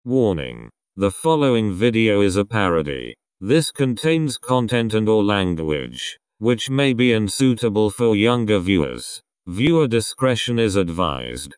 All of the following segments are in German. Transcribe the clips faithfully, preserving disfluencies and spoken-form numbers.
Warning. The following video is a parody. This contains content and or language, which may be unsuitable for younger viewers. Viewer discretion is advised.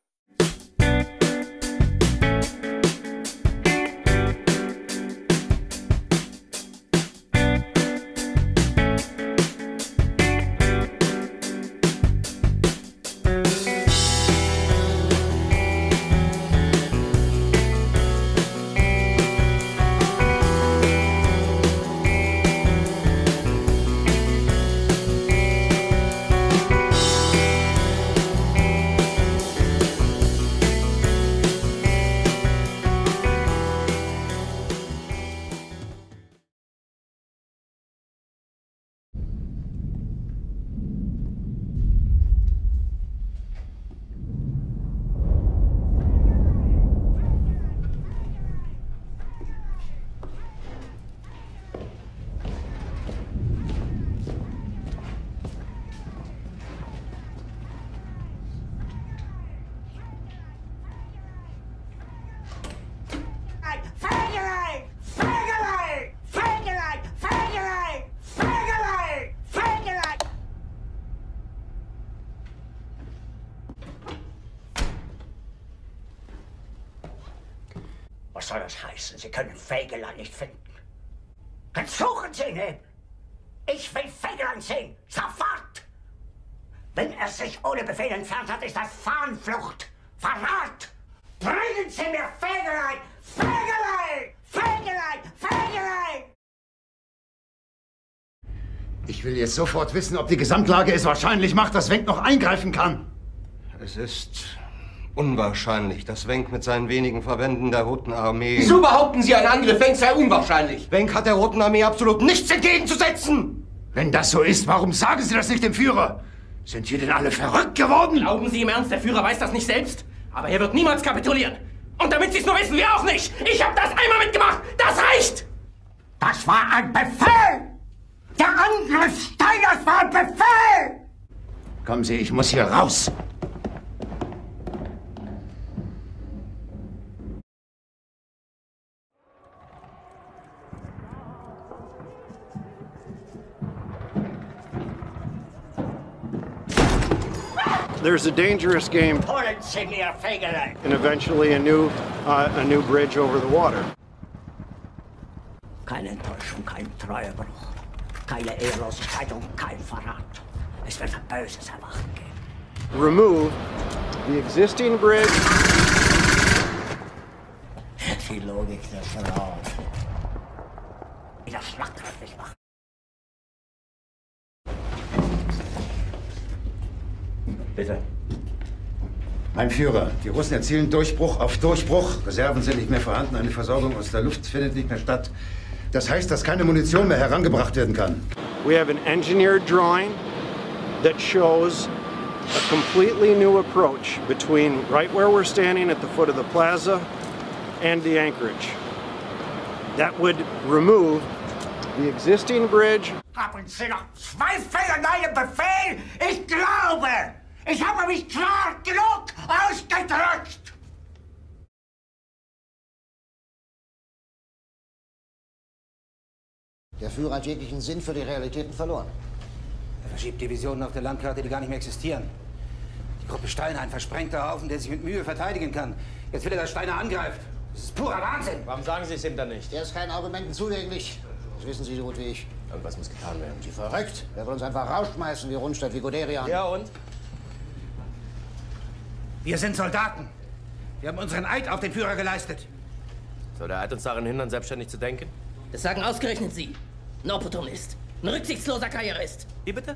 Was soll das heißen? Sie können Fegelein nicht finden. Dann suchen Sie ihn! Ich will Fegelein sehen! Sofort! Wenn er sich ohne Befehl entfernt hat, ist das Fahnenflucht! Verrat! Bringen Sie mir Fegelein! Fegelein! Fegelein! Fegelein! Ich will jetzt sofort wissen, ob die Gesamtlage es wahrscheinlich macht, dass Wenk noch eingreifen kann. Es ist unwahrscheinlich, dass Wenk mit seinen wenigen Verbänden der Roten Armee... Wieso behaupten Sie, ein Angriff Wenk sei unwahrscheinlich? Wenk hat der Roten Armee absolut nichts entgegenzusetzen! Wenn das so ist, warum sagen Sie das nicht dem Führer? Sind wir denn alle verrückt geworden? Glauben Sie im Ernst, der Führer weiß das nicht selbst? Aber er wird niemals kapitulieren. Und damit Sie es nur wissen, wir auch nicht! Ich habe das einmal mitgemacht! Das reicht! Das war ein Befehl! Der Angriff Steiners war ein Befehl! Kommen Sie, ich muss hier raus! There's a dangerous game, Holen Sie mir Fegelein! and eventually a new, uh, a new bridge over the water. Keine Enttäuschung, kein Treuebruch, keine Ehrlosigkeit und kein Verrat. Es wird ein böses Erwachen geben. Remove the existing bridge. Die Logik des Verrats. Wieder schlagkräftig machen. Bitte. Mein Führer, die Russen erzielen Durchbruch auf Durchbruch. Reserven sind nicht mehr vorhanden, eine Versorgung aus der Luft findet nicht mehr statt. Das heißt, dass keine Munition mehr herangebracht werden kann. We have an engineered drawing that shows a completely new approach between right where we're standing at the foot of the plaza and the anchorage. That would remove the existing bridge. Haben Sie noch Zweifel an meinem Befehl? Ich glaube, ich habe mich klar genug ausgedrückt. Der Führer hat jeglichen Sinn für die Realitäten verloren. Er verschiebt Divisionen auf der Landkarte, die gar nicht mehr existieren. Die Gruppe Steiner, ein versprengter Haufen, der sich mit Mühe verteidigen kann. Jetzt will er, dass Steiner angreift. Das ist purer Wahnsinn. Warum sagen Sie es ihm dann nicht? Der ist keinen Argumenten zugänglich. Das wissen Sie so gut wie ich. Irgendwas muss getan werden. Sie verrückt. Der will uns einfach rausschmeißen wie Rundstedt, wie Guderian. Ja und? Wir sind Soldaten. Wir haben unseren Eid auf den Führer geleistet. Soll der Eid uns daran hindern, selbstständig zu denken? Das sagen ausgerechnet Sie. Ein Opportunist. Ein rücksichtsloser Karrierist. Wie bitte?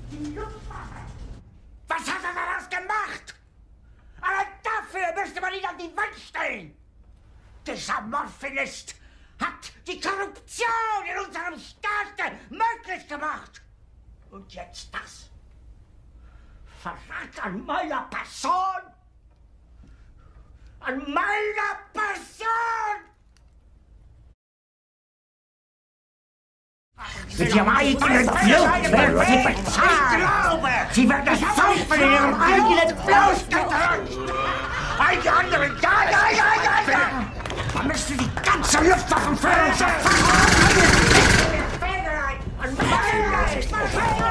Was hat er daraus gemacht? Aber dafür müsste man ihn an die Wand stellen. Dieser Morphinist hat die Korruption in unserem Staat möglich gemacht. Und jetzt das. Verrat an meiner Person. An meiner Person. Mit ihrem eigenen Blut werden Sie bezahlen! Sie werden das Pfeifen in Ihrem eigenen Blut gedrückt! All die anderen, ja, ja, ja, ja, ja! Man muss wirst du die ganze Luftwaffenführung sofort